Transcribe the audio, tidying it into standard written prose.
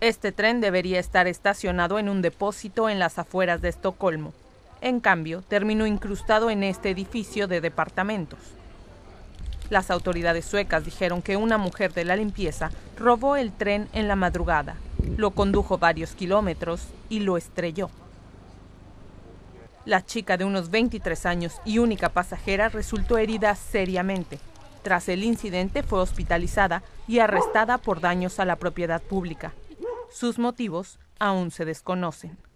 Este tren debería estar estacionado en un depósito en las afueras de Estocolmo. En cambio, terminó incrustado en este edificio de departamentos. Las autoridades suecas dijeron que una mujer de la limpieza robó el tren en la madrugada, lo condujo varios kilómetros y lo estrelló. La chica de unos 23 años y única pasajera resultó herida seriamente. Tras el incidente fue hospitalizada y arrestada por daños a la propiedad pública. Sus motivos aún se desconocen.